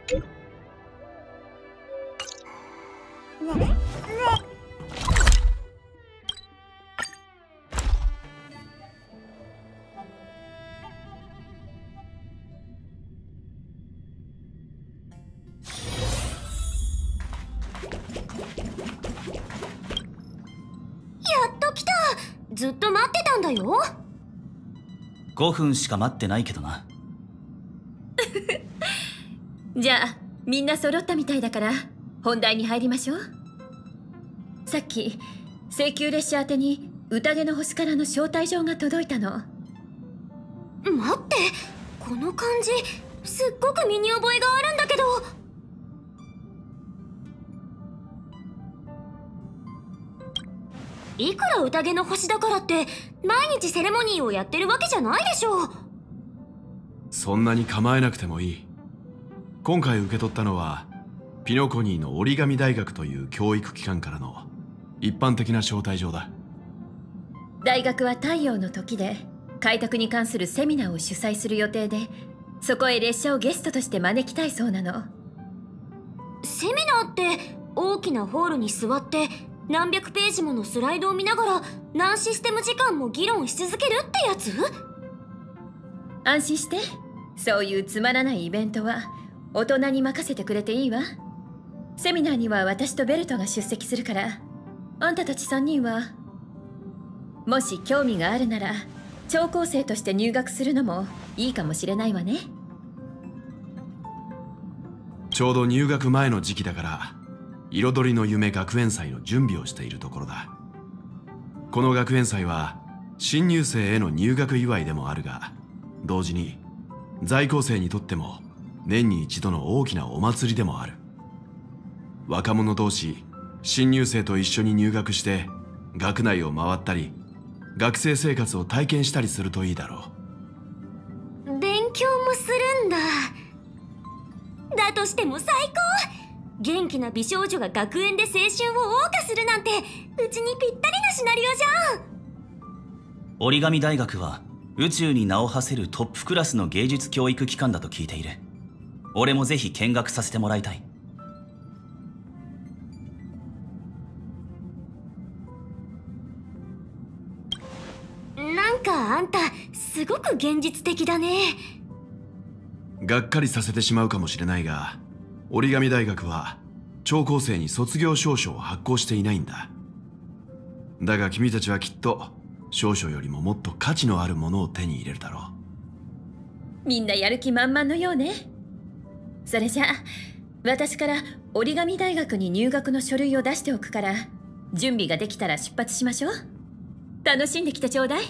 ずっと待ってたんだよ。 5分しか待ってないけどな。 じゃあみんな揃ったみたいだから本題に入りましょう。さっき請求列車宛てに宴の星からの招待状が届いたの。 待って、この漢字すっごく身に覚えがあるんだけど。いくら宴の星だからって毎日セレモニーをやってるわけじゃないでしょう。 そんなに構えなくてもいい。今回受け取ったのはピノコニーの折り紙大学という教育機関からの一般的な招待状だ。 大学は太陽の時で開拓に関するセミナーを主催する予定で、そこへ列車をゲストとして招きたいそうなの。 セミナーって大きなホールに座って何百ページものスライドを見ながら何システム時間も議論し続けるってやつ？ 安心して、そういうつまらないイベントは大人に任せてくれていいわ。セミナーには私とベルトが出席するから、あんたたち3人はもし興味があるなら聴講生として入学するのもいいかもしれないわね。 ちょうど入学前の時期だから彩りの夢学園祭の準備をしているところだ。この学園祭は新入生への入学祝いでもあるが、同時に在校生にとっても年に一度の大きなお祭りでもある。若者同士、新入生と一緒に入学して学内を回ったり学生生活を体験したりするといいだろう。勉強もするんだ。だとしても最高。元気な美少女が学園で青春を謳歌するなんてうちにぴったりなシナリオじゃん。 折り紙大学は宇宙に名を馳せるトップクラスの芸術教育機関だと聞いている。俺もぜひ見学させてもらいたい。 なんかあんたすごく現実的だね。 がっかりさせてしまうかもしれないが、折り紙大学は聴講生に卒業証書を発行していないんだ。だが君たちはきっと証書よりももっと価値のあるものを手に入れるだろう。みんなやる気満々のようね。それじゃあ私から折り紙大学に入学の書類を出しておくから、準備ができたら出発しましょう。楽しんできてちょうだい。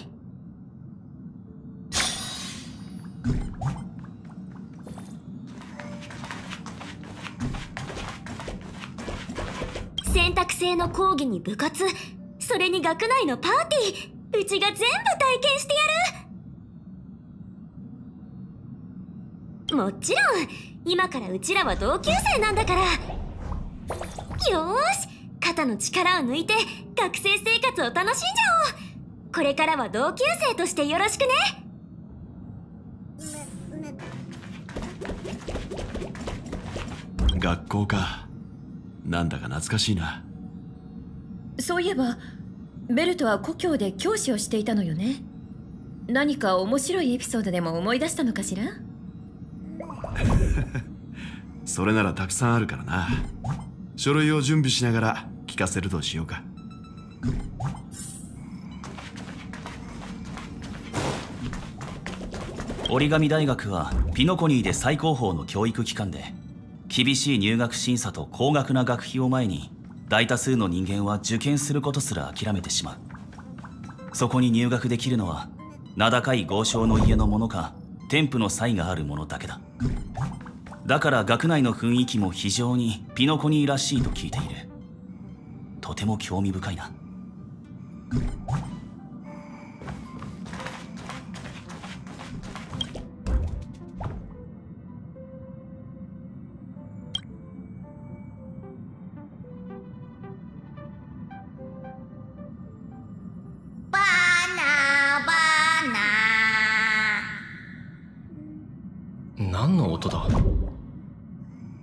選択制の講義に部活、それに学内のパーティー、うちが全部体験してやる。もちろん今からうちらは同級生なんだから。よーし、肩の力を抜いて学生生活を楽しんじゃおう。これからは同級生としてよろしくね。 学校か。なんだか懐かしいな。 そういえばベルトは故郷で教師をしていたのよね。何か面白いエピソードでも思い出したのかしら？ それならたくさんあるからな。書類を準備しながら聞かせるとしようか。 折り紙大学はピノコニーで最高峰の教育機関で、厳しい入学審査と高額な学費を前に大多数の人間は受験することすら諦めてしまう。そこに入学できるのは名高い豪商の家の者か天賦の才がある者だけだ。だから学内の雰囲気も非常にピノコニーらしいと聞いている。とても興味深いな。 何の音だ？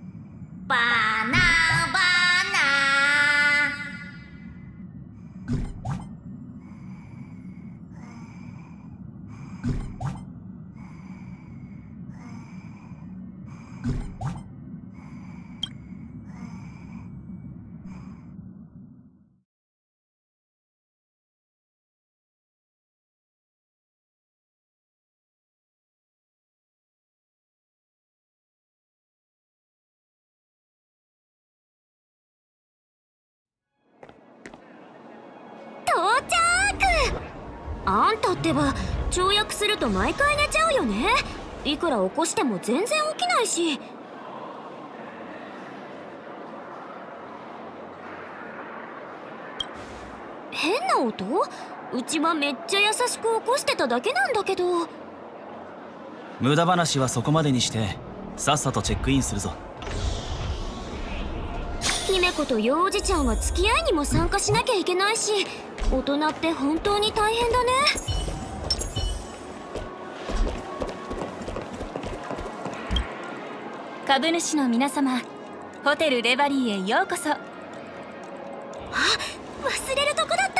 到着。あんたってば跳躍すると毎回寝ちゃうよね。いくら起こしても全然起きないし。変な音？うちはめっちゃ優しく起こしてただけなんだけど。 無駄話はそこまでにしてさっさとチェックインするぞ。 姫子と幼児ちゃんは付き合いにも参加しなきゃいけないし、大人って本当に大変だね。 株主の皆様、ホテルレバリーへようこそ。 あ、忘れるとこだった。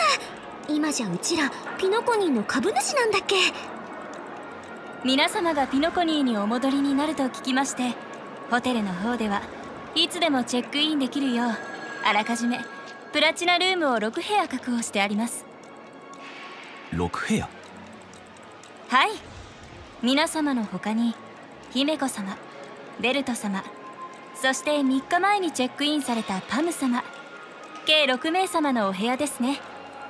今じゃうちらピノコニーの株主なんだっけ。 皆様がピノコニーにお戻りになると聞きまして、ホテルの方ではいつでもチェックインできるようあらかじめプラチナルームを6部屋確保してあります。 6部屋？ はい、皆様の他に姫子様、ベルト様、そして3日前にチェックインされたパム様、計6名様のお部屋ですね。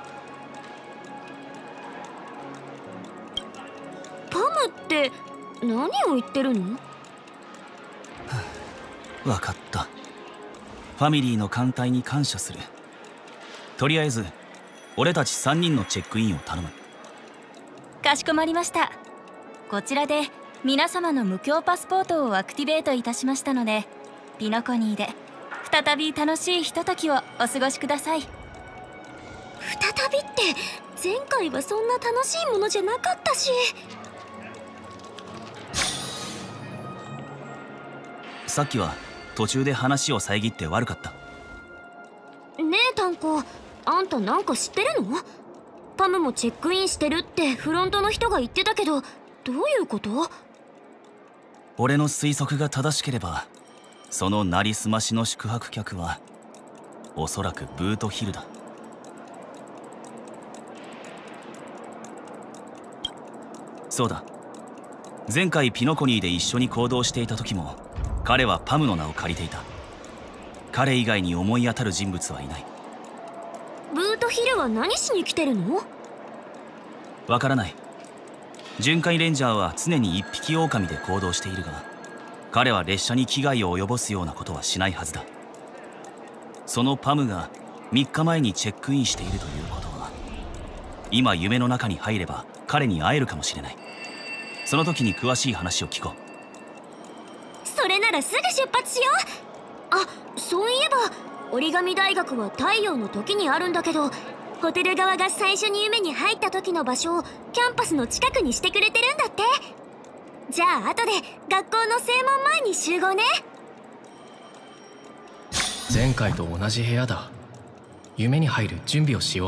パムって何を言ってるの？ わかった。ファミリーの艦隊に感謝する。とりあえず俺たち3人のチェックインを頼む。 かしこまりました。こちらで皆様の無料パスポートをアクティベートいたしましたので、ピノコニーで再び楽しいひとときをお過ごしください。 再びって前回はそんな楽しいものじゃなかったし。 さっきは途中で話を遮って悪かった。 ねえタンコ、あんたなんか知ってるの？パムもチェックインしてるってフロントの人が言ってたけど、どういうこと？ 俺の推測が正しければ、そのなりすましの宿泊客はおそらくブートヒルだ。そうだ、前回ピノコニーで一緒に行動していた時も彼はパムの名を借りていた。彼以外に思い当たる人物はいない。 ブートヒルは何しに来てるの？ わからない。巡回レンジャーは常に一匹狼で行動しているが、彼は列車に危害を及ぼすようなことはしないはずだ。そのパムが3日前にチェックインしているということは、今夢の中に入れば彼に会えるかもしれない。その時に詳しい話を聞こう。 それならすぐ出発しよう。あ、そういえば折り紙大学は太陽の時にあるんだけど、ホテル側が最初に夢に入った時の場所をキャンパスの近くにしてくれてるんだって。じゃあ後で学校の正門前に集合ね。 前回と同じ部屋だ。夢に入る準備をしよう。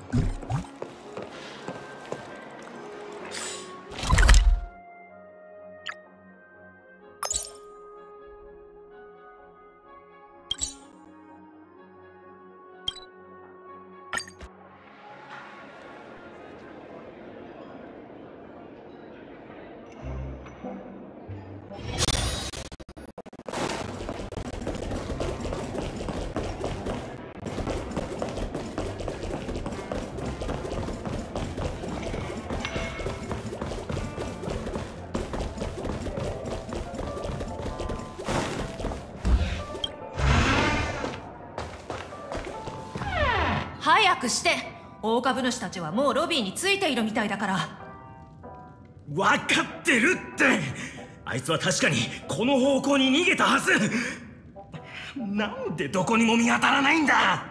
早くして。大株主たちはもうロビーに着いているみたいだから。 分かってるって。あいつは確かにこの方向に逃げたはず。なんでどこにも見当たらないんだ。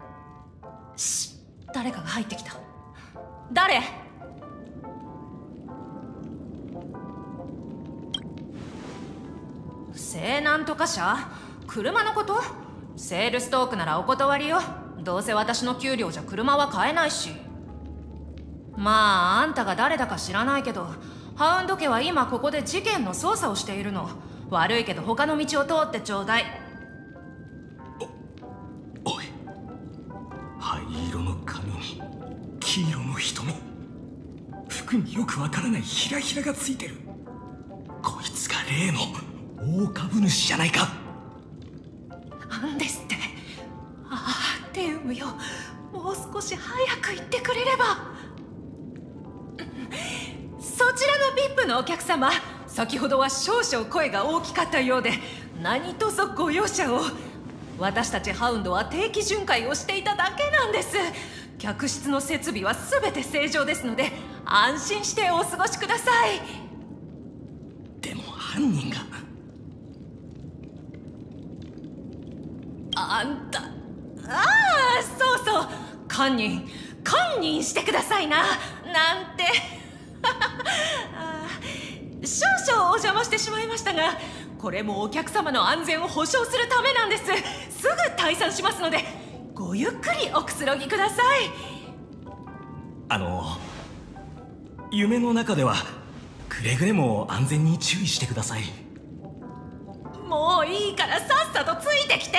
誰かが入ってきた。誰？西南とか社？ 車のこと？セールストークならお断りよ。どうせ私の給料じゃ車は買えないし。まああんたが誰だか知らないけど、ハウンド家は今ここで事件の捜査をしているの。悪いけど他の道を通ってちょうだい。 おい、灰色の髪に黄色の瞳、服によくわからないヒラヒラがついてる。こいつが例の大株主じゃないか。 なんですって。ああ、テウムよ、もう少し早く言ってくれれば。そちらの VIP のお客様、先ほどは少々声が大きかったようで、何とぞご容赦を。私たちハウンドは定期巡回をしていただけなんです。客室の設備は全て正常ですので、安心してお過ごしください。 でも犯人が。 あんた、ああ、そうそう、堪忍してくださいな、なんて。少々お邪魔してしまいましたが、これもお客様の安全を保証するためなんです。すぐ退散しますので、ごゆっくりおくつろぎください。 夢の中ではくれぐれも安全に注意してください。 もういいからさっさとついてきて。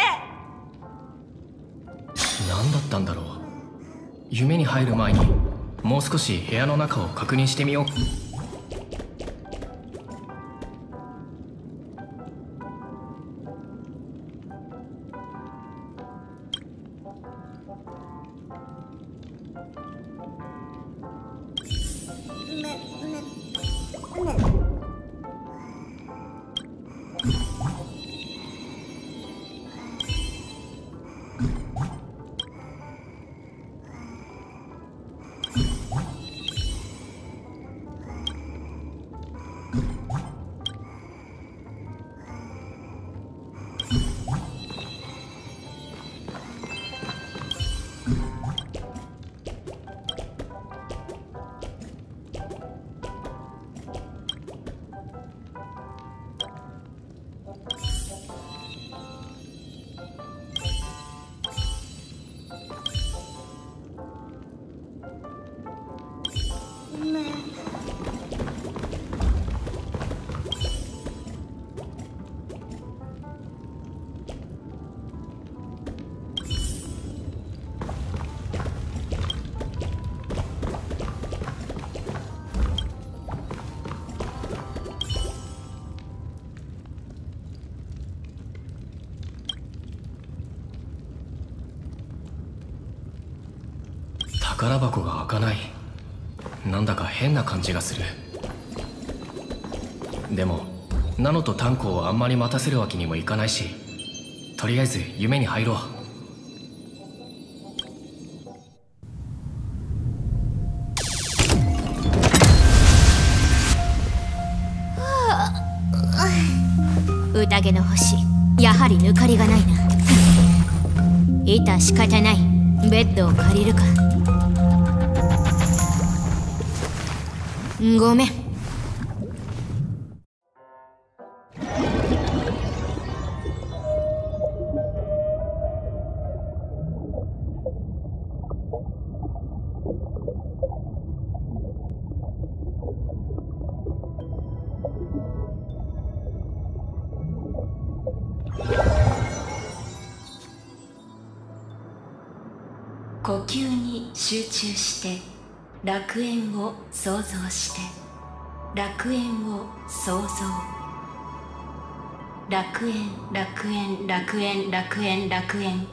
何だったんだろう。夢に入る前にもう少し部屋の中を確認してみよう。宝箱が開かない。なんだか変な感じがする。でもナノとタンコをあんまり待たせるわけにもいかないし、とりあえず夢に入ろう。 宴の星、やはり抜かりがないな。致し方ない。ベッドを借りるか。ごめん。 呼吸に集中して楽園を想像して、楽園を創造。楽園、楽園、楽園、楽園、楽園。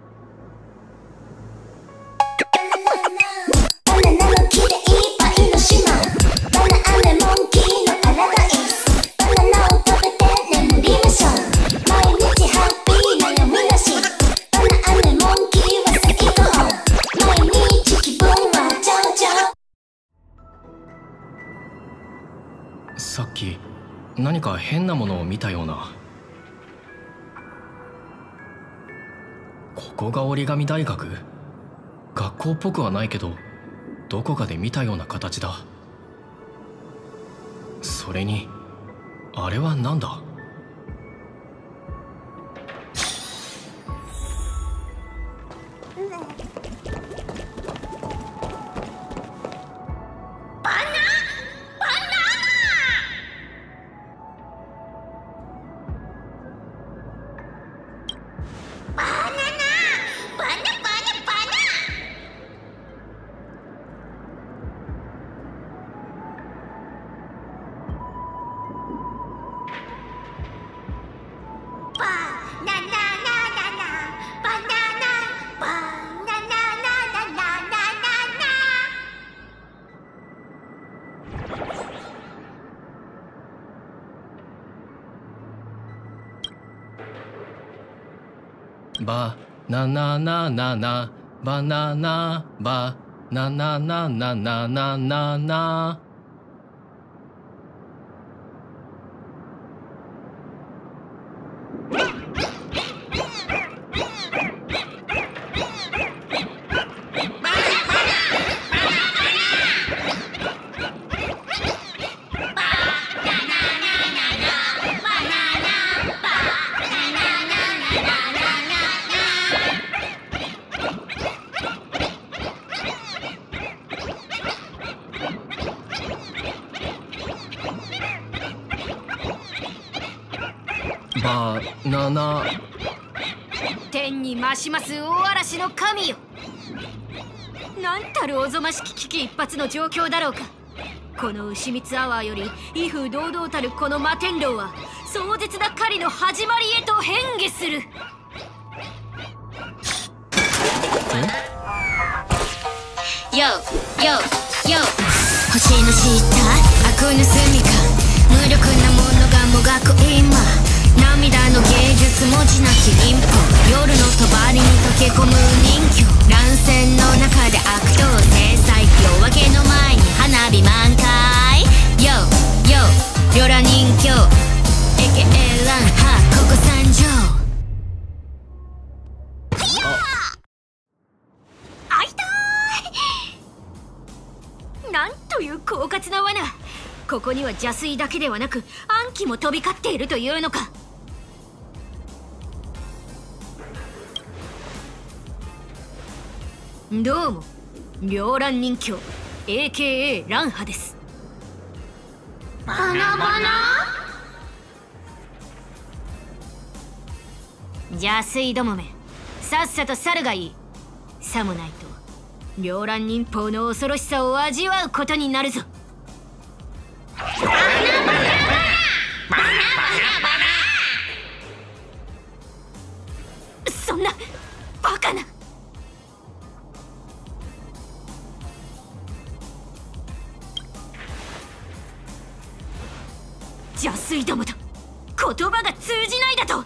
バナナの木でいっぱいの島、バナナレモンキーのパラダイス。バナナを食べて眠りましょう。毎日ハッピー悩みなし。バナナレモンキーは最高。毎日気分は上々。 さっき何か変なものを見たような。ここが折り紙大学？学校っぽくはないけど、どこかで見たような形だ。それにあれは何だ？ バナナナナナバナナバナナナナナナナナ。バナナ。 天に増します大嵐の神よ。なんたるおぞましき危機一髪の状況だろうか。この牛蜜アワーより威風堂々たるこの摩天楼は壮絶な狩りの始まりへと変化する。よよよ、星の下悪の住みか、無力なものがもがく今、涙の芸術文字なき忍法、夜の帳に溶け込む人魚、乱戦の中で悪党制裁、夜明けの前に花火満開。よよ、両乱人形 AKA ランハここ参上。あいたーい、なんという狡猾な罠。ここには邪推だけではなく暗鬼も飛び交っているというのか。どうも、両乱人形 AKA ランハです。バナバナ。邪推どもめ、さっさと去るがいい。さもないと両乱忍法の恐ろしさを味わうことになるぞ。バナバナバナバナバナバナ。そんなバカな。邪推どもと言葉が通じないだと。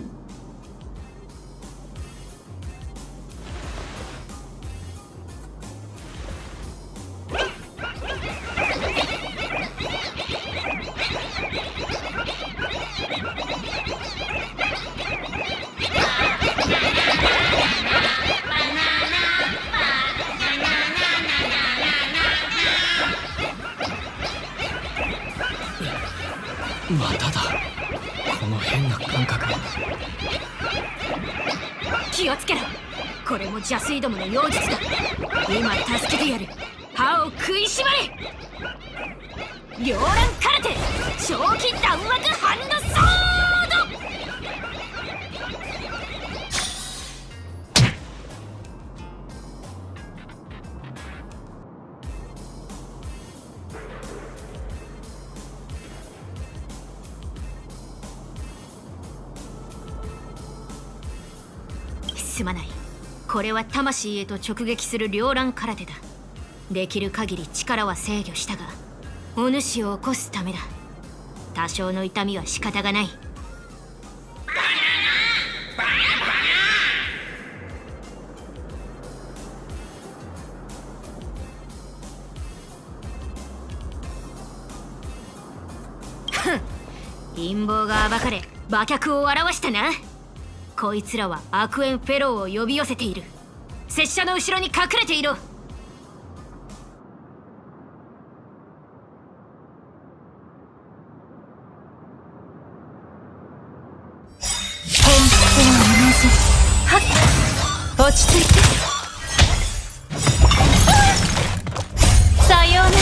まただ、この変な感覚。 気をつけろ、これも邪推どもの妖術だ。今助けてやる。歯を食いしばれ。両乱空手長期弾幕ハンドソード。すまない、これは魂へと直撃する両乱空手だ。できる限り力は制御したが、お主を起こすためだ。多少の痛みは仕方がない。バナナバナバナ。ふん、陰謀が暴かれ馬脚を表したな。こいつらはアクエンフェローを呼び寄せている。拙者の後ろに隠れていろ。 落ち着いて。さようなら。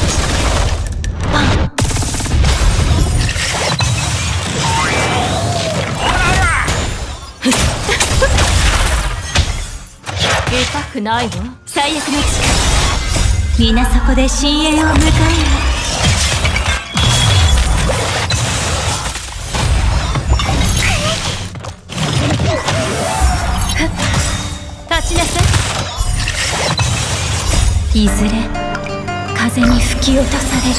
痛くないの？最悪の力。皆そこで深淵を迎える。立ちなさい。いずれ風に吹き落とされる。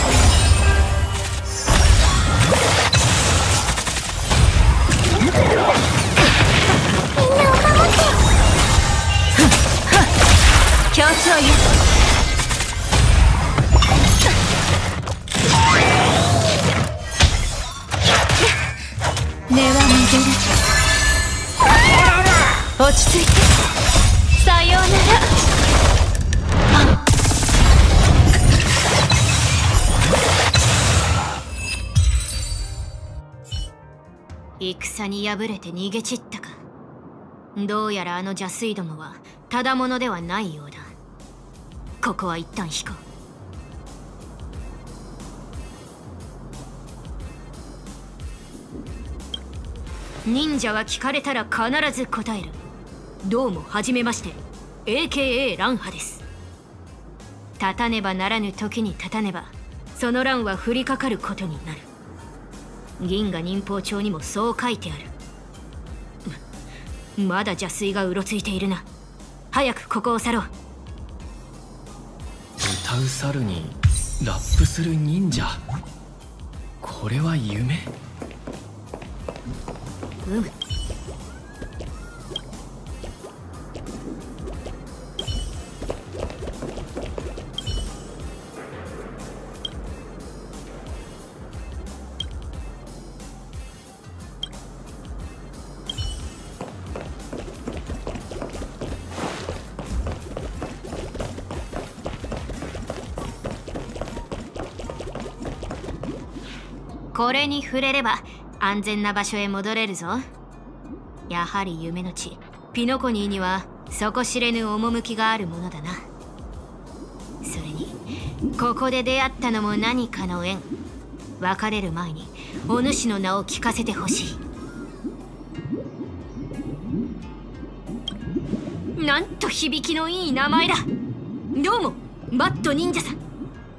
根は戻る。落ち着いて。さようなら。戦に敗れて逃げ散ったか。どうやらあの邪水どもはただものではないようだ。ここは一旦引こう。忍者は聞かれたら必ず答える。どうもはじめまして、 AKA 乱派です。立たねばならぬ時に立たねば、その乱は降りかかることになる。銀河忍法帳にもそう書いてある。まだ邪水がうろついているな。早くここを去ろう。 歌う猿にラップする忍者。これは夢？ これに触れれば安全な場所へ戻れるぞ。やはり夢の地ピノコニーには底知れぬ趣があるものだな。それにここで出会ったのも何かの縁。別れる前にお主の名を聞かせてほしい。なんと響きのいい名前だ。どうもバット忍者さん。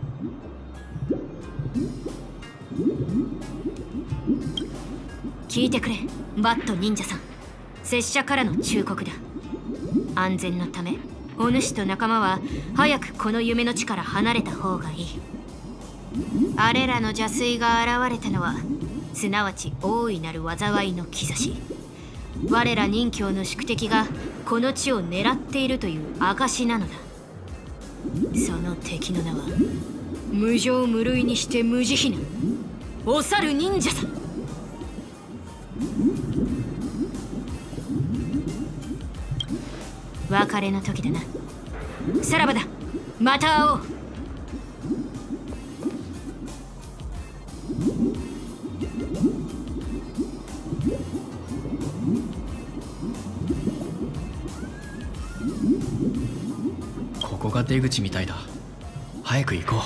聞いてくれバット忍者さん。拙者からの忠告だ。安全のためお主と仲間は早くこの夢の地から離れた方がいい。あれらの邪水が現れたのはすなわち大いなる災いの兆し。我ら任教の宿敵がこの地を狙っているという証なのだ。その敵の名は無情無類にして無慈悲なお猿忍者さん。別れの時だな。さらばだ、また会おう。 ここが出口みたいだ。早く行こう。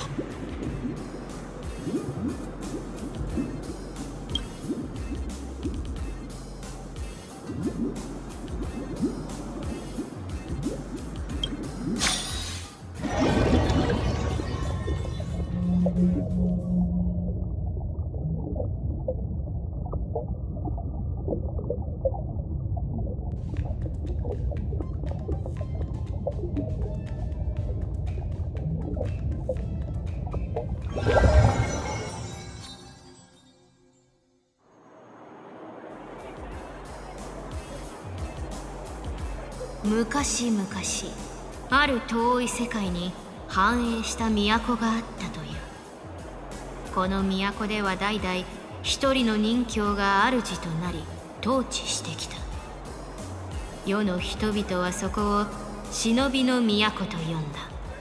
昔々ある遠い世界に繁栄した都があったという。この都では代々一人の忍教が主となり統治してきた。世の人々はそこを忍びの都と呼んだ。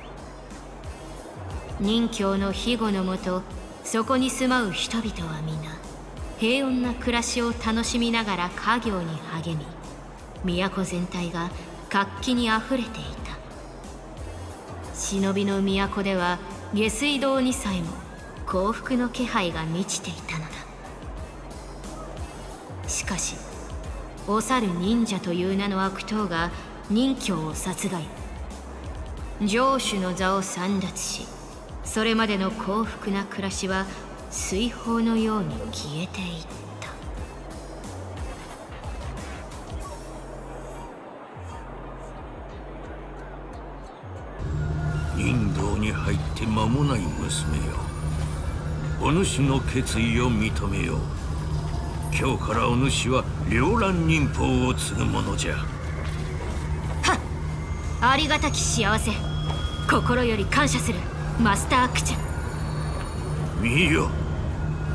忍教の庇護のもと、そこに住まう人々は皆平穏な暮らしを楽しみながら家業に励み、都全体が活気にあふれていた。忍びの都では下水道にさえも幸福の気配が満ちていたのだ。しかしお猿忍者という名の悪党が忍教を殺害、城主の座を簒奪し、それまでの幸福な暮らしは水泡のように消えていった。 忍道に入って間もない娘よ、お主の決意を認めよう。今日からお主は両乱忍法を継ぐものじゃ。 はっ、ありがたき幸せ。心より感謝するマスタークチャ。 見よ、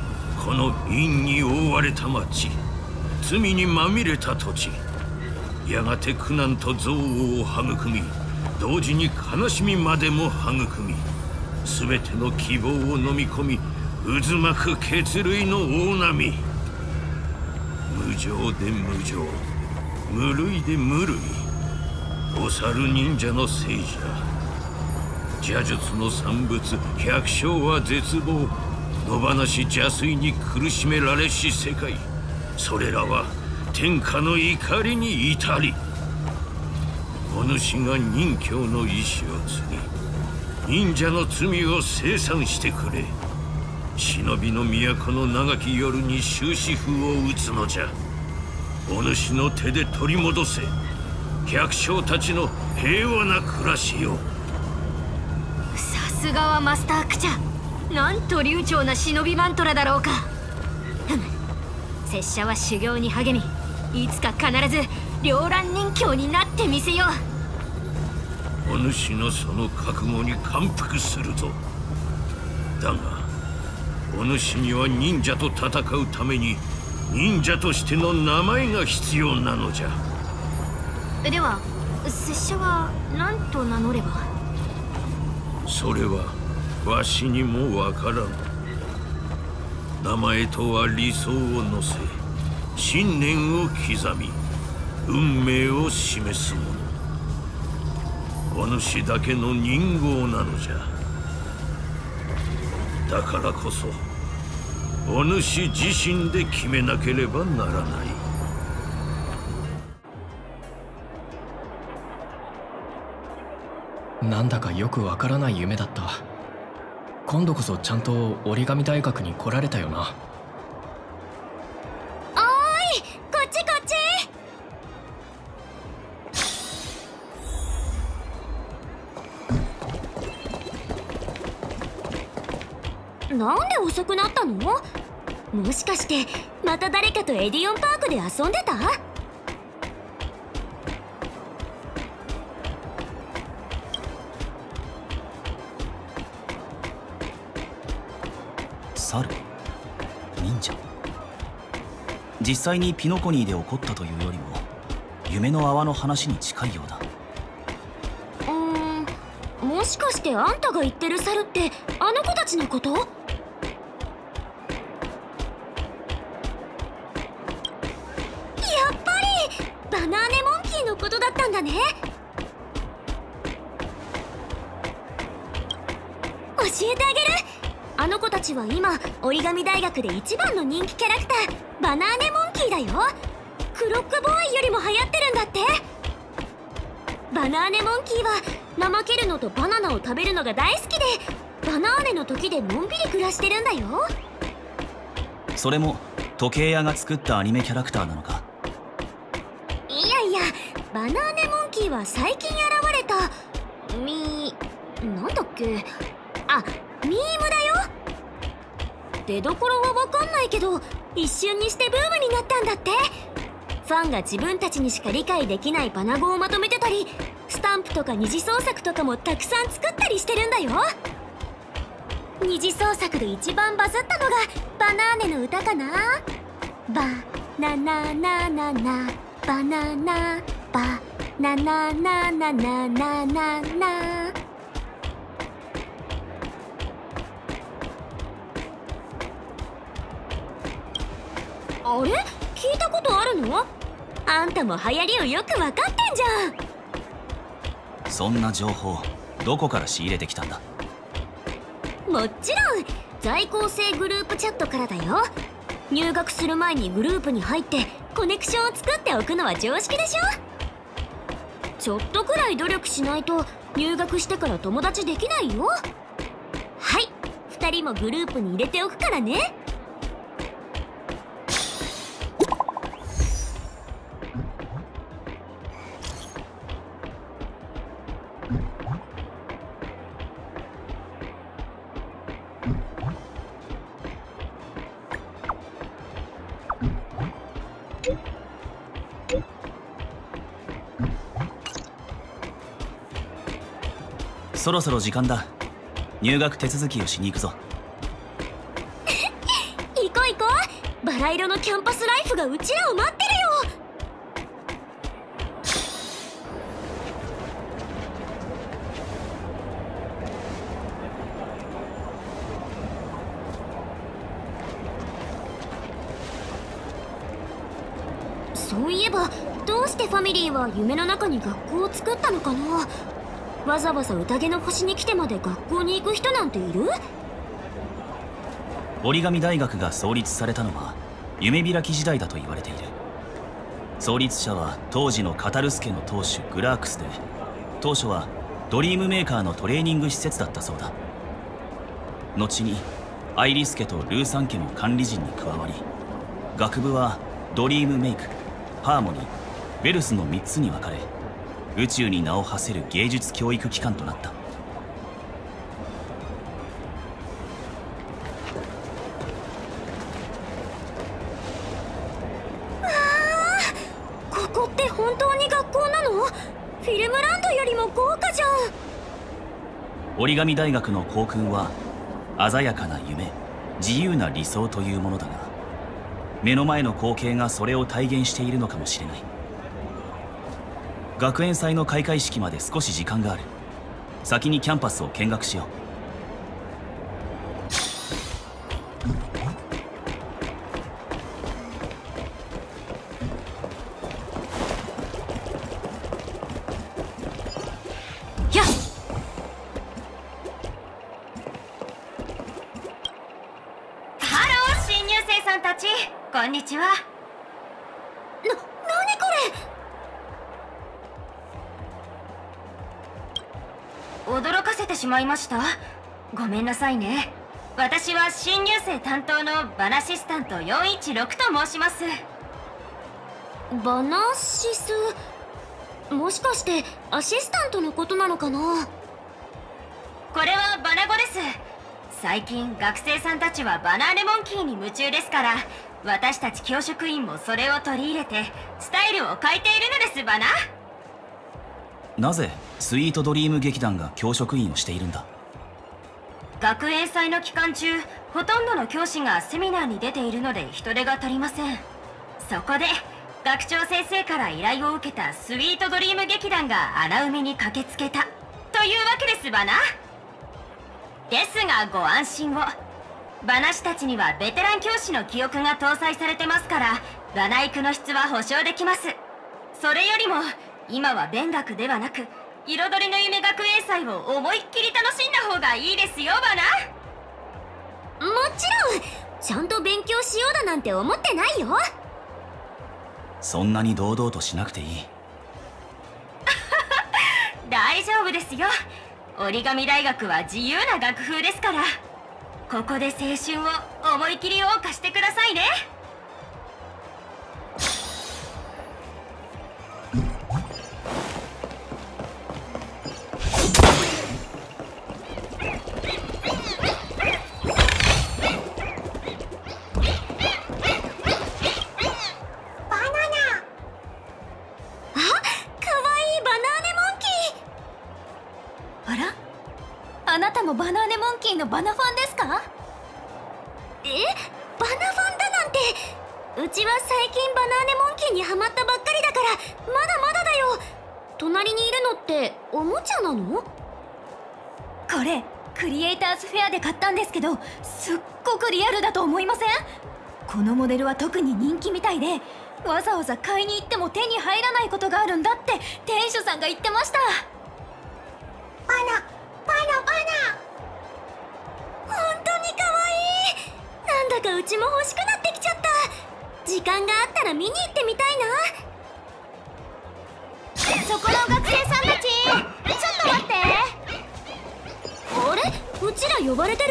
この陰に覆われた町、罪にまみれた土地、やがて苦難と憎悪を育み、同時に悲しみまでも育み、全ての希望を飲み込み、渦巻く血類の大波。無常で無常、無類で無類。お猿忍者の聖者、邪術の産物、百姓は絶望。野放し邪推に苦しめられし世界、それらは天下の怒りに至り、お主が忍教の意志を継ぎ、忍者の罪を清算してくれ。忍びの都の長き夜に終止符を打つのじゃ。お主の手で取り戻せ、百姓たちの平和な暮らしを。 さすがはマスタークチャ。なんと流暢な忍びマントラだろうか。拙者は修行に励み、いつか必ず両乱人教になってみせよう。お主のその覚悟に感服するぞ。だがお主には忍者と戦うために忍者としての名前が必要なのじゃ。 では拙者は何と名乗れば。 それはわしにもわからん。名前とは理想を乗せ、信念を刻み、運命を示すもの。お主だけの人号なのじゃ。だからこそお主自身で決めなければならない。 なんだかよくわからない夢だった。今度こそちゃんと折り紙大学に来られたよな。 おーい、こっちこっち。なんで遅くなったの？もしかしてまた誰かとエディオンパークで遊んでた？ 猿？忍者？実際にピノコニーで起こったというよりも夢の泡の話に近いようだ。 もしかしてあんたが言ってる猿ってあの子たちのこと？やっぱりバナーネモンキーのことだったんだね。教えてあげる。あの子たちは今折り紙大学で一番の人気キャラクターバナーネモンキーだよ。クロックボーイよりも流行ってるんだって。バナーネモンキーは怠けるのとバナナを食べるのが大好きで、バナーネの時でのんびり暮らしてるんだよ。 それも時計屋が作ったアニメキャラクターなのか？ いやいや、バナーネモンキーは最近現れたなんだっけ、あ、ミームだよ。出どころは分かんないけど一瞬にしてブームになったんだって。ファンが自分たちにしか理解できないバナ語をまとめてたり、スタンプとか二次創作とかもたくさん作ったりしてるんだよ。二次創作で一番バズったのがバナーネの歌かな。バナナナナナバナナバナナナナナナナナ。あれ？聞いたことあるの？あんたも流行りをよく分かってんじゃん。 そんな情報どこから仕入れてきたんだ？ もちろん在校生グループチャットからだよ。入学する前にグループに入ってコネクションを作っておくのは常識でしょ。ちょっとくらい努力しないと入学してから友達できないよ。はい、2人もグループに入れておくからね。 そろそろ時間だ。入学手続きをしに行くぞ。 行こう行こバラ色のキャンパスライフがうちらを待ってるよ。そういえばどうしてファミリーは夢の中に学校を作ったのかな。わざわざ宴の星に来てまで学校に行く人なんている？ 折り紙大学が創立されたのは夢開き時代だと言われている。創立者は当時のカタルス家の当主グラークスで、当初はドリームメーカーのトレーニング施設だったそうだ。後にアイリス家とルーサン家も管理陣に加わり、学部はドリームメイク、ハーモニー、ベルスの3つに分かれ、宇宙に名を馳せる芸術教育機関となった。 ここって本当に学校なの？フィルムランドよりも豪華じゃん。 折り紙大学の校訓は鮮やかな夢、自由な理想というものだが、目の前の光景がそれを体現しているのかもしれない。学園祭の開会式まで少し時間がある。先にキャンパスを見学しよう。 やっ！ ハロー、新入生さんたち、こんにちは。 なにこれ？ 驚かせてしまいました。ごめんなさいね。私は新入生担当のバナシスタント416と申します。 バナシス、もしかしてアシスタントのことなのかな？ これはバナ語です。最近学生さんたちはバナーレモンキーに夢中ですから、私たち教職員もそれを取り入れてスタイルを変えているのです。バナ。 なぜスイートドリーム劇団が教職員をしているんだ？ 学園祭の期間中、ほとんどの教師がセミナーに出ているので人手が足りません。そこで学長先生から依頼を受けたスイートドリーム劇団が穴埋めに駆けつけたというわけですバナ。ですがご安心を。バナ師たちにはベテラン教師の記憶が搭載されてますから、バナ育の質は保証できます。それよりも今は勉学ではなく彩りの夢学園祭を思いっきり楽しんだ方がいいですよバナ。 もちろんちゃんと勉強しようだなんて思ってないよ。 そんなに堂々としなくていい。 大丈夫ですよ。折り紙大学は自由な学風ですから、ここで青春を思い切り謳歌してくださいね。 あなたもバナーネモンキーのバナファンですか？ バナファンだなんて。うちは最近バナーネモンキーにハマったばっかりだからまだまだだよ。隣にいるのっておもちゃなの？ これクリエイターズフェアで買ったんですけど、すっごくリアルだと思いません？このモデルは特に人気みたいで、わざわざ買いに行っても手に入らないことがあるんだって店主さんが言ってました。 バナ本当に可愛い。なんだかうちも欲しくなってきちゃった。時間があったら見に行ってみたいな。 そこの学生さんたち、ちょっと待って。 あれ、うちら呼ばれてる？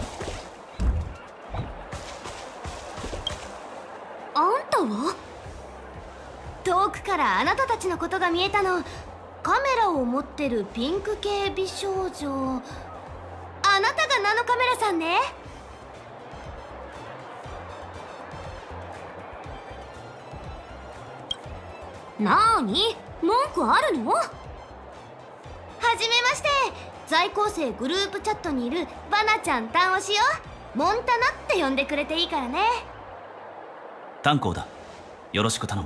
あんたは？ 遠くからあなたたちのことが見えたの。カメラを持ってるピンク系美少女、あなたがナノカメラさんね。 なーに、文句あるの？ はじめまして。在校生グループチャットにいるバナちゃん単推しよ。モンタナって呼んでくれていいからね。 炭鉱だ。よろしく頼む。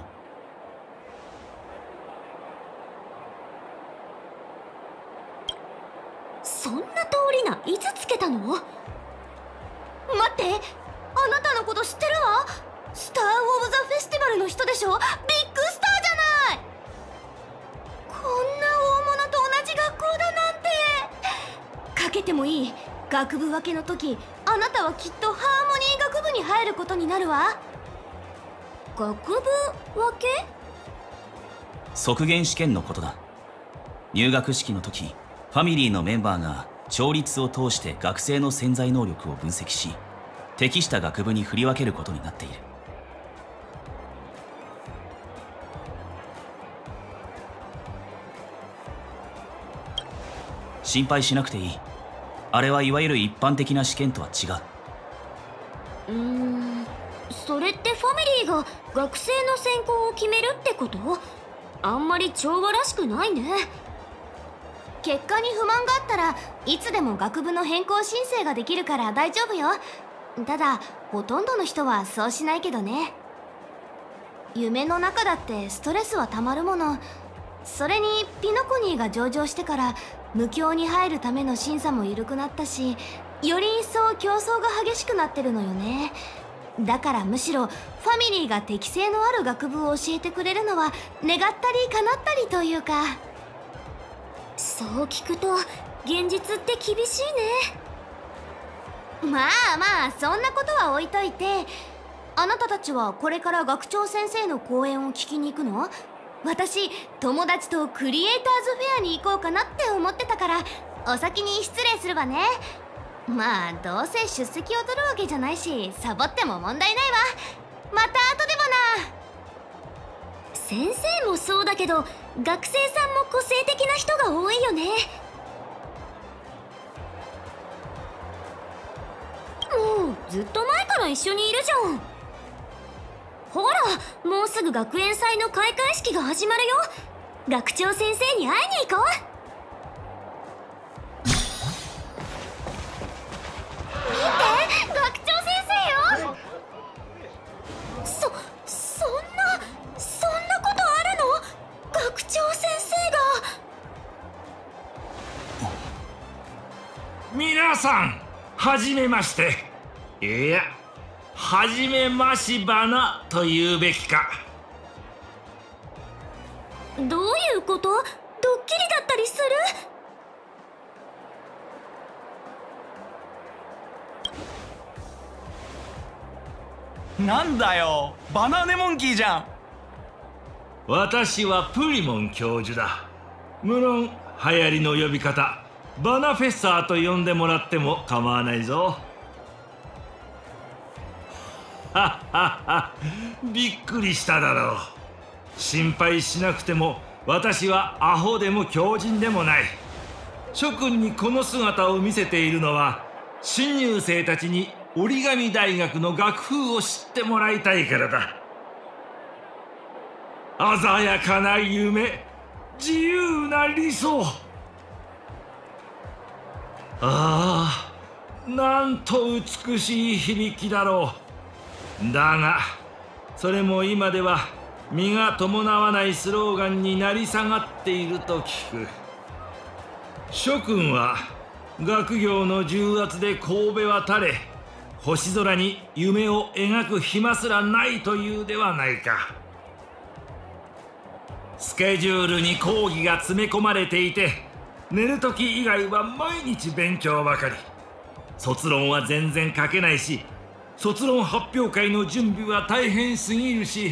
そんな通りないつつけたの？待って、あなたのこと知ってるわ。スター・オブ・ザ・フェスティバルの人でしょ。ビッグスターじゃない。こんな大物と同じ学校だなんて。かけてもいい。学部分けの時、あなたはきっとハーモニー学部に入ることになるわ。 学部分け？ 側減試験のことだ。入学式の時、ファミリーのメンバーが調律を通して学生の潜在能力を分析し、適した学部に振り分けることになっている。心配しなくていい。あれはいわゆる一般的な試験とは違う。 それってファミリーが学生の専攻を決めるってこと？あんまり調和らしくないね。 結果に不満があったらいつでも学部の変更申請ができるから大丈夫よ。ただほとんどの人はそうしないけどね。夢の中だってストレスはたまるもの。それにピノコニーが上場してから無教に入るための審査も緩くなったし、より一層競争が激しくなってるのよね。だからむしろファミリーが適性のある学部を教えてくれるのは願ったり叶ったりというか。 そう聞くと現実って厳しいね。 まあまあそんなことは置いといて、あなたたちはこれから学長先生の講演を聞きに行くの？私友達とクリエイターズフェアに行こうかなって思ってたから、お先に失礼するわね。まあどうせ出席を取るわけじゃないし、サボっても問題ないわ。また後でもな。 先生もそうだけど学生さんも個性的な人が多いよね。もうずっと前から一緒にいるじゃん。ほら、もうすぐ学園祭の開会式が始まるよ。学長先生に会いに行こう。 見て、学長先生よ。 そんなことあるの？学長先生が。 皆さん、はじめまして。いや、はじめましばなと言うべきか。 どういうこと？ドッキリだったりする？なんだよ、バナネモンキーじゃん。 私はプリモン教授だ。無論流行りの呼び方バナフェッサーと呼んでもらっても構わないぞ。はっはっは、びっくりしただろう。心配しなくても私はアホでも強靭でもない。諸君にこの姿を見せているのは、新入生たちに折り紙大学の学風を知ってもらいたいからだ。鮮やかな夢、自由な理想。ああ、なんと美しい響きだろう。だがそれも今では身が伴わないスローガンになり下がっていると聞く。諸君は学業の重圧で頭は垂れ、星空に夢を描く暇すらないというではないか。スケジュールに講義が詰め込まれていて、寝る時以外は毎日勉強ばかり。卒論は全然書けないし、卒論発表会の準備は大変すぎるし。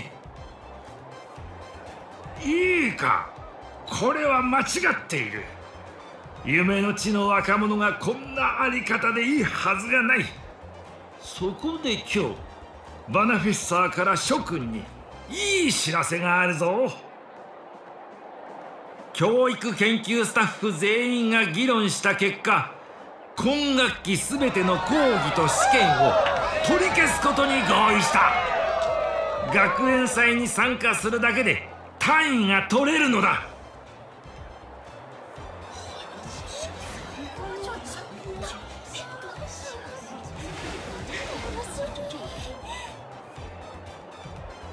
いいか、これは間違っている。夢の地の若者がこんなあり方でいいはずがない。そこで今日バナフェッサーから諸君にいい知らせがあるぞ。教育研究スタッフ全員が議論した結果、今学期すべての講義と試験を取り消すことに合意した。学園祭に参加するだけで単位が取れるのだ。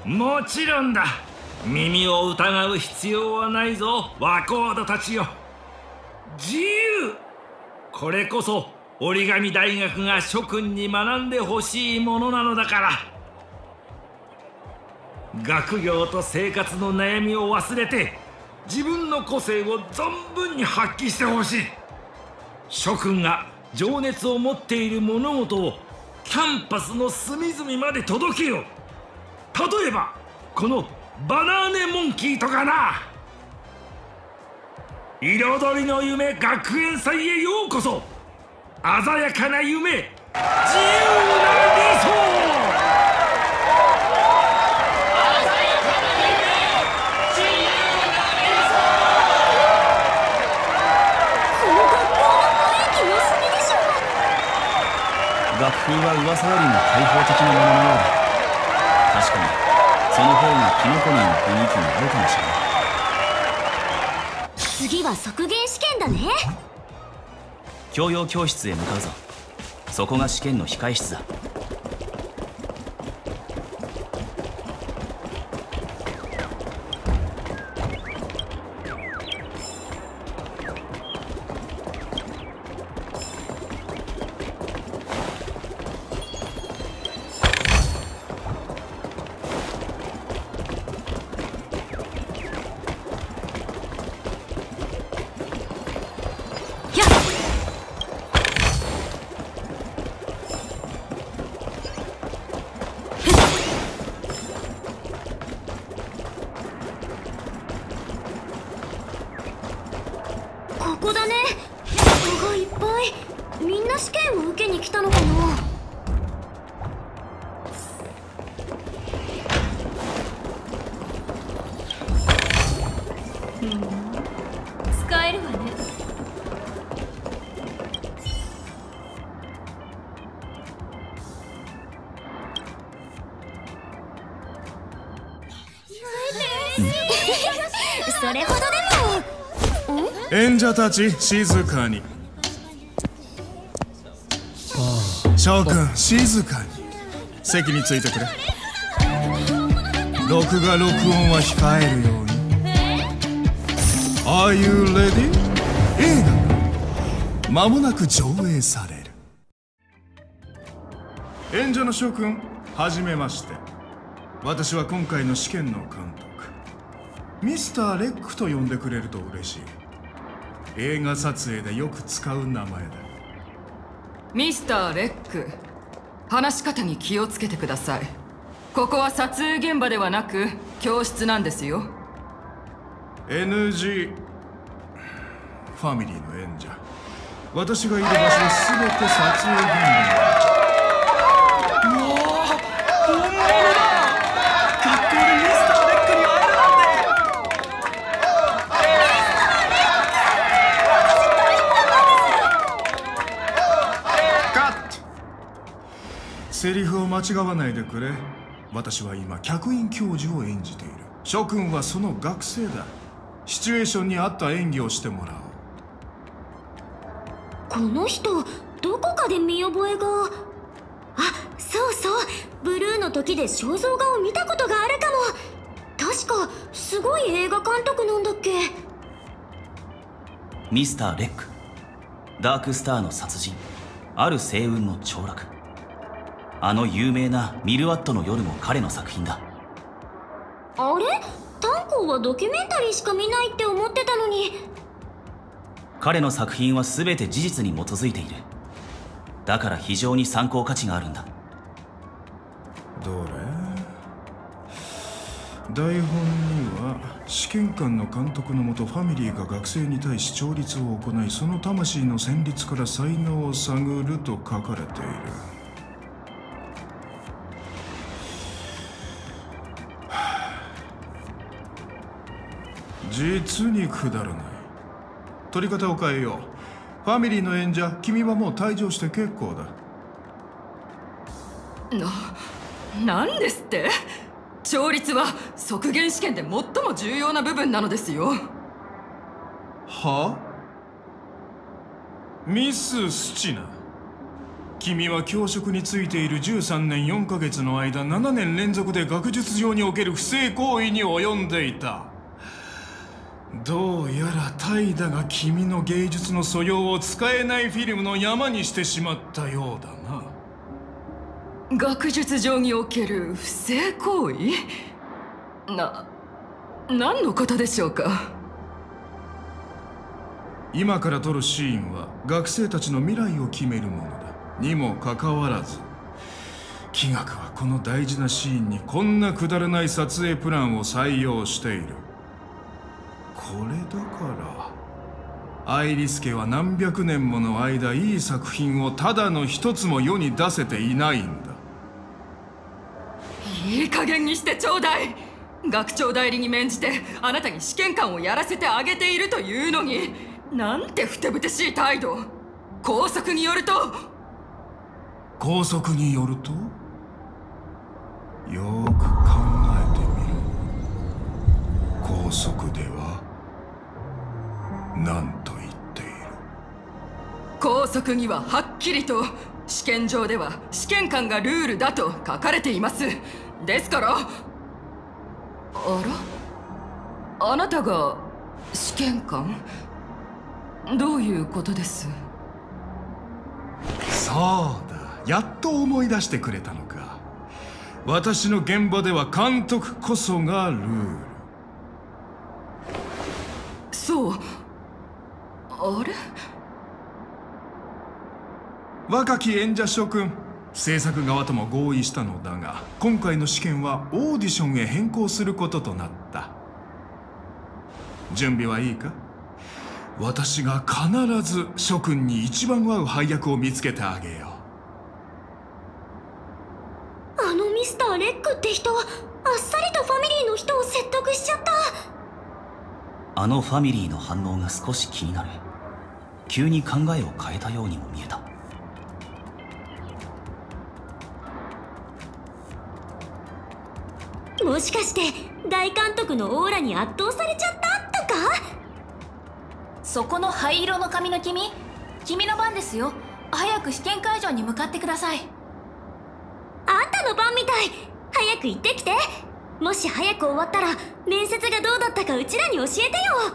もちろんだ。耳を疑う必要はないぞ、若人たちよ。自由、これこそ折り紙大学が諸君に学んでほしいものなのだから。学業と生活の悩みを忘れて自分の個性を存分に発揮してほしい。諸君が情熱を持っている物事をキャンパスの隅々まで届けよ。例えばこのバナーネモンキーとかな。彩りの夢学園祭へようこそ。鮮やかな夢、自由な理想。 学風は噂よりも開放的なもののようだ。確かにその方がキノコニーの雰囲気に合うかもしれない。 次は側減試験だね。 教養教室へ向かうぞ。そこが試験の控え室だ。 ここだね。人がいっぱい。みんな試験を受けに来たのかな。 使えるわね。 それほどでも。 演者たち静かに。翔くん静かに席についてくれ。録画録音は控えるように。 Are you ready? 映画が間もなく上映される。演者の翔くん、はじめまして。私は今回の試験の監督ミスター・レックと呼んでくれると嬉しい。映画撮影でよく使う名前だ。 ミスター・レック、話し方に気をつけてください。ここは撮影現場ではなく教室なんですよ。 NG ファミリーの演者。私がいる場所は全て撮影現場だ。 うわあ、本物だ。学校でミスター・レックに会えるなんて。 セリフを間違わないでくれ。私は今客員教授を演じている。諸君はその学生だ。シチュエーションに合った演技をしてもらおう。 この人どこかで見覚えが。あ、そうそう、ブルーの時で肖像画を見たことがあるかも。確かすごい映画監督なんだっけ。 ミスター・レック、ダークスターの殺人、ある星雲の凋落、あの有名なミルワットの夜も彼の作品だ。 あれ、炭鉱はドキュメンタリーしか見ないって思ってたのに。 彼の作品は全て事実に基づいている。だから非常に参考価値があるんだ。 どれ、台本には試験官の監督のもとファミリーが学生に対し調律を行い、その魂の旋律から才能を探ると書かれている。実にくだらない。取り方を変えよう。ファミリーの演者、君はもう退場して結構だ。 なんですって？調律は側減試験で最も重要な部分なのですよ。 は？ミス・スチナ、 君は教職についている13年4ヶ月の間、7年連続で学術上における不正行為に及んでいた。どうやら怠惰が君の芸術の素養を使えないフィルムの山にしてしまったようだな。 学術上における不正行為？何のことでしょうか？ 今から撮るシーンは学生たちの未来を決めるものだ。にもかかわらず、企画はこの大事なシーンにこんなくだらない撮影プランを採用している。これだからアイリス家は何百年もの間、いい作品をただの一つも世に出せていないんだ。 いい加減にしてちょうだい。学長代理に免じてあなたに試験官をやらせてあげているというのに、なんてふてぶてしい態度。校則によるとよーく考えてみる。校則では何と言っている？ 校則にははっきりと、試験場では試験官がルールだと書かれています。ですから、あなたが試験官？どういうことです？ そうだ、やっと思い出してくれたのか。私の現場では監督こそがルール。 そう。あれ？ 若き演者諸君、制作側とも合意したのだが、今回の試験はオーディションへ変更することとなった。準備はいいか？私が必ず諸君に一番合う配役を見つけてあげよう。あのミスター・レックって人、あっさりとファミリーの人を説得しちゃった。 あのファミリーの反応が少し気になる。急に考えを変えたようにも見えた。 もしかして大監督のオーラに圧倒されちゃったとか？ そこの灰色の髪の君の番ですよ。早く試験会場に向かってください。 あんたの番みたい。早く行ってきて。もし早く終わったら面接がどうだったかうちらに教えてよ。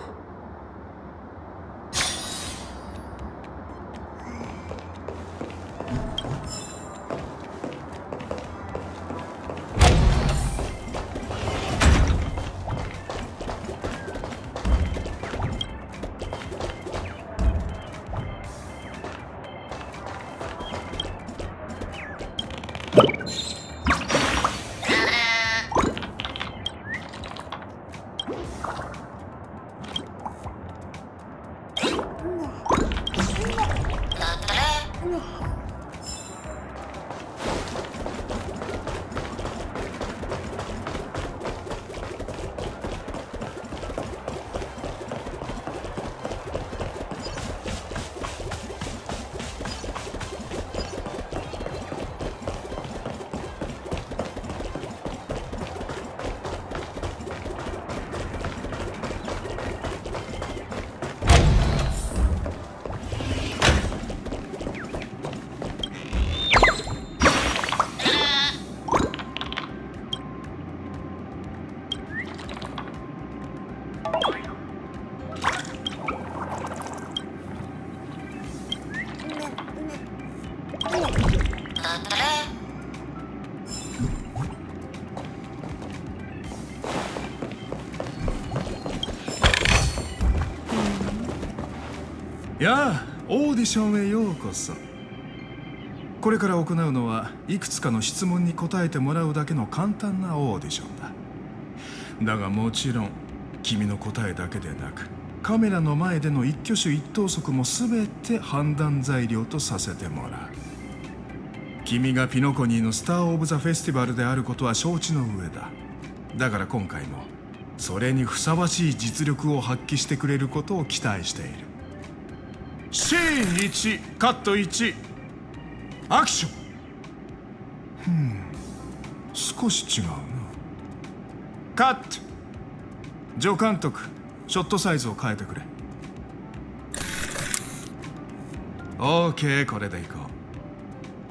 やあ、オーディションへようこそ。これから行うのはいくつかの質問に答えてもらうだけの簡単なオーディションだ。だがもちろん君の答えだけでなく、カメラの前での一挙手一投足も全て判断材料とさせてもらう。君がピノコニーのスター・オブ・ザ・フェスティバルであることは承知の上だ。だから今回もそれにふさわしい実力を発揮してくれることを期待している。シーン1、カット1、アクション。少し違うな。カット。助監督、ショットサイズを変えてくれ。オーケー、これでいこう。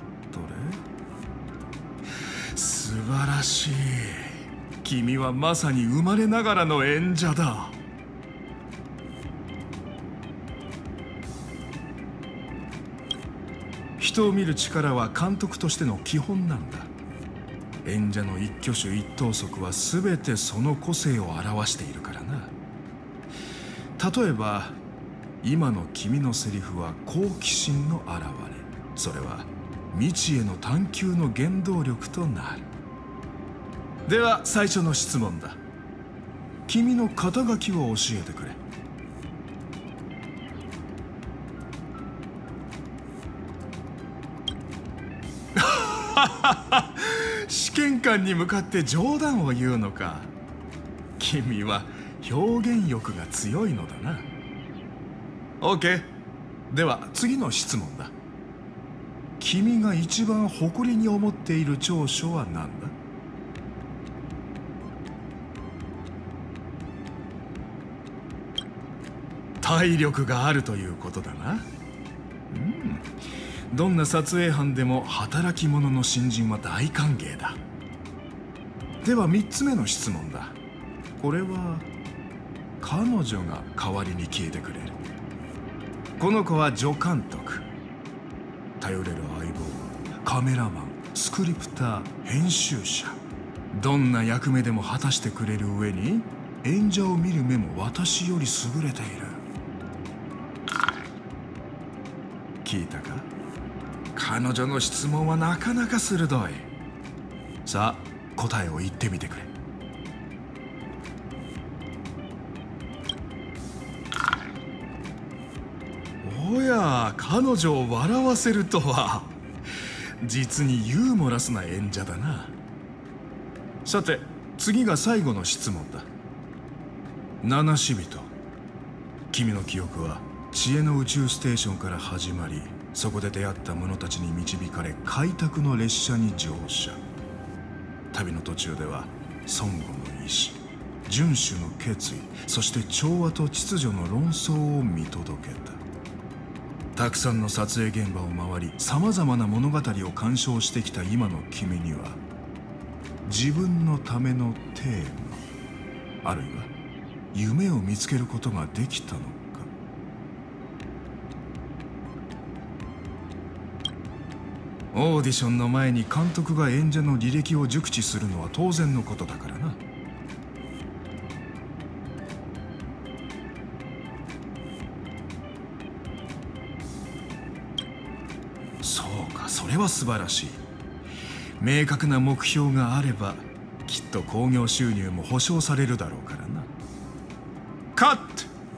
晴らしい。君はまさに生まれながらの演者だ。人を見る力は監督としての基本なんだ。演者の一挙手一投足は全てその個性を表しているからな。例えば今の君のセリフは好奇心の表れ。それは未知への探求の原動力となる。では最初の質問だ。君の肩書きを教えてくれ。試験官に向かって冗談を言うのか。君は表現欲が強いのだな。 OK。 では次の質問だ。君が一番誇りに思っている長所は何だ？体力があるということだな。どんな撮影班でも働き者の新人は大歓迎だ。では3つ目の質問だ。これは彼女が代わりに聞いてくれる。この子は助監督。頼れる相棒、カメラマン、スクリプター、編集者。どんな役目でも果たしてくれる上に演者を見る目も私より優れている。聞いたか？彼女の質問はなかなか鋭い。さあ答えを言ってみてくれ。おや、彼女を笑わせるとは。実にユーモラスな演者だな。さて次が最後の質問だ。七死人。君の記憶は知恵の宇宙ステーションから始まり、そこで出会った者たちに導かれ開拓の列車に乗車。旅の途中では孫悟の意志、遵守の決意、そして調和と秩序の論争を見届けた。たくさんの撮影現場を回り、さまざまな物語を鑑賞してきた今の君には、自分のためのテーマ、あるいは夢を見つけることができたのか。オーディションの前に監督が演者の履歴を熟知するのは当然のことだからな。そうか、それは素晴らしい。明確な目標があればきっと興行収入も保証されるだろうからな。カット。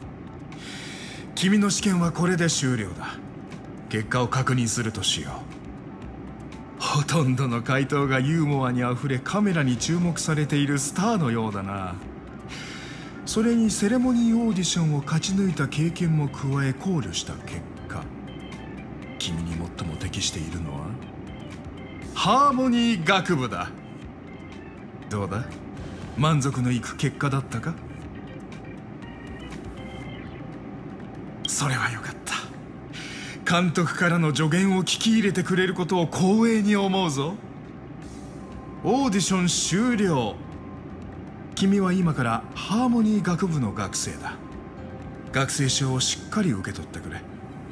君の試験はこれで終了だ。結果を確認するとしよう。ほとんどの回答がユーモアにあふれ、カメラに注目されているスターのようだな。それにセレモニーオーディションを勝ち抜いた経験も加え考慮した結果、君に最も適しているのはハーモニー学部だ。どうだ、満足のいく結果だったか？それはよかった。監督からの助言を聞き入れてくれることを光栄に思うぞ。オーディション終了。君は今からハーモニー学部の学生だ。学生証をしっかり受け取ってくれ。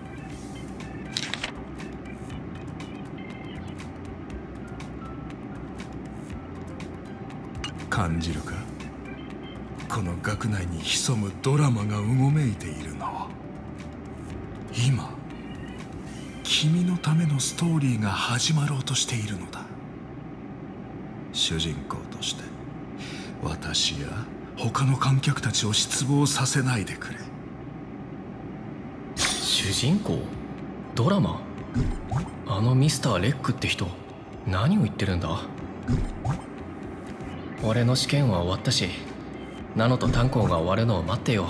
感じるか？この学内に潜むドラマがうごめいているのを。今君のためのストーリーが始まろうとしているのだ。主人公として私や他の観客たちを失望させないでくれ。 主人公？ドラマ？あのミスター・レックって人、何を言ってるんだ？俺の試験は終わったし、ナノと炭鉱が終わるのを待ってよ。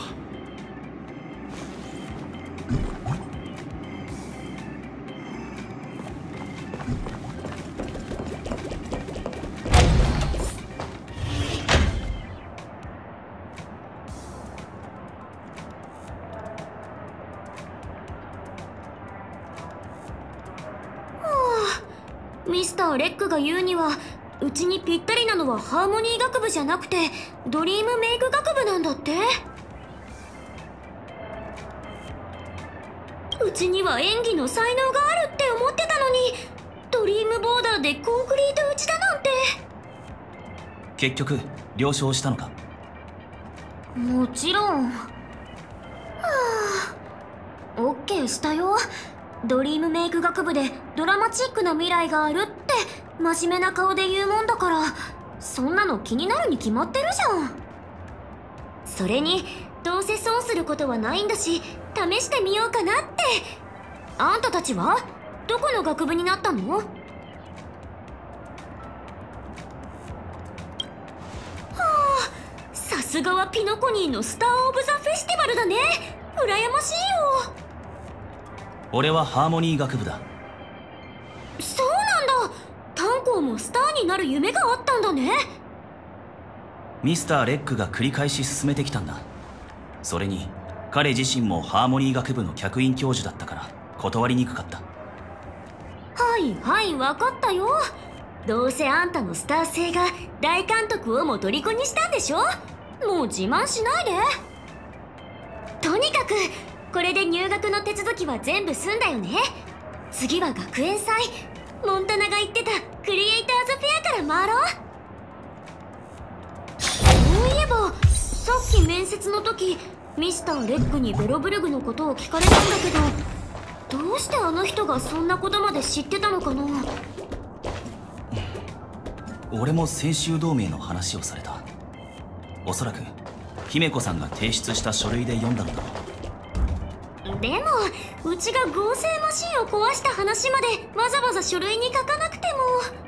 ミスター・レックが言うにはうちにぴったりなのはハーモニー学部じゃなくてドリームメイク学部なんだって。うちには演技の才能があるって思ってたのに、ドリームボーダーでコンクリート打ちだなんて。 結局了承したのか？ もちろん。オッケーしたよ。ドリームメイク学部でドラマチックな未来があるって真面目な顔で言うもんだから、そんなの気になるに決まってるじゃん。それにどうせ損することはないんだし、試してみようかなって。あんたたちはどこの学部になったの？はあ、さすがはピノコニーのスター・オブ・ザ・フェスティバルだね。羨ましいよ。 俺はハーモニー学部だ。 そうなんだ。炭鉱もスターになる夢があったんだね。 ミスター・レックが繰り返し進めてきたんだ。それに彼自身もハーモニー学部の客員教授だったから断りにくかった。 はいはい、分かったよ。どうせあんたのスター性が大監督をも虜にしたんでしょ。もう自慢しないで。とにかくこれで入学の手続きは全部済んだよね。次は学園祭。モンタナが言ってたクリエイターズフェアから回ろう。そういえばさっき面接の時ミスター・レックにベロブルグのことを聞かれたんだけど、どうしてあの人がそんなことまで知ってたのかな。 俺も専修同盟の話をされた。おそらく姫子さんが提出した書類で読んだのだろう。 でもうちが合成マシンを壊した話までわざわざ書類に書かなくても。